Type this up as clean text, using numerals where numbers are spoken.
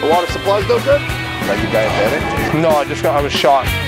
The water supply's no good? Are you diabetic? No, I was shot.